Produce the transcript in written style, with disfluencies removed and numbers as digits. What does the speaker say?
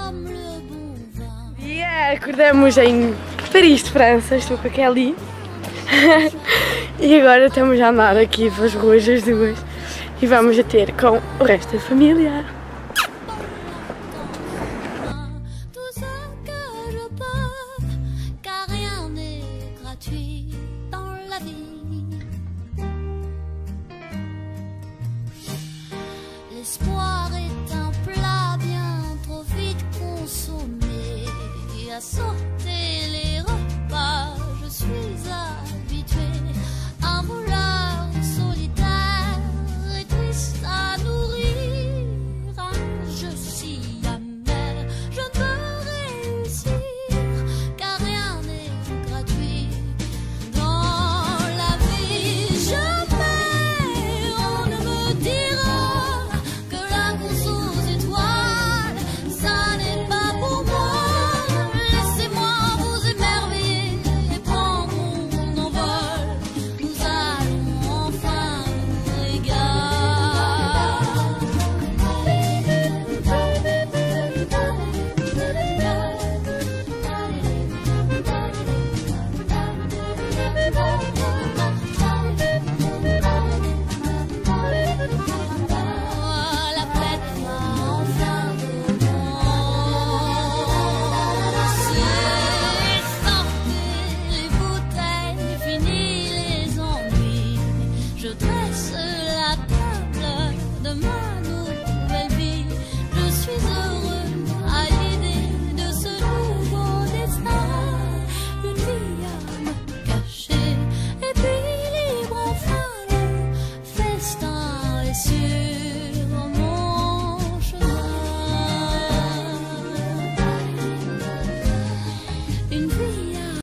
Acordamos em Paris de França, estou com a Kelly e agora estamos a andar aqui pelas ruas as duas e vamos a ter com o resto da família. L'espoir est un plat bien trop vite consommé. So